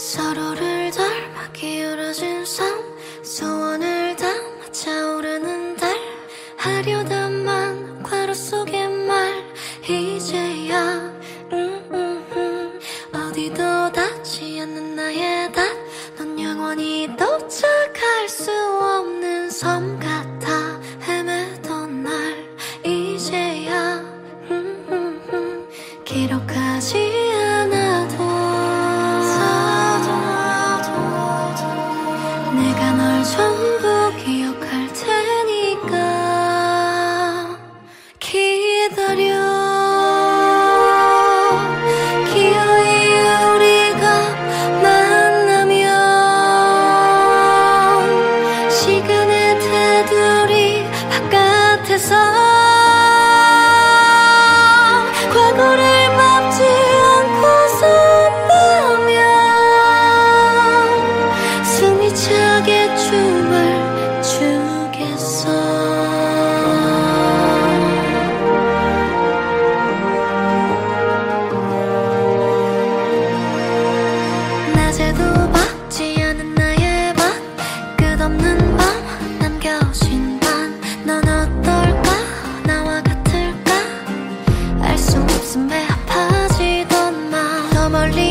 서로를 닮아 기울어진 삶, 소원을 담아 차오르는 달, 하려다만 괄호 속의 말, 이제야 어디도 닿지 않는 나의 닷, 넌 영원히 도착할 수 없는 섬 같아. 헤매던 날 이제야 기록하지 않아도 내가 널 전부 기억할 테니까 기다려. 기어이 우리가 만나면 시간의 테두리 바깥에서 과거를 밟지 않고서 온다면 숨이 차게 춤을 추겠어. 낮에도 받지 않은 나의 밭, 끝없는 밤 남겨진 반, 넌 어떨까 나와 같을까 알 수 없음 배 아파지던 맘, 더 멀리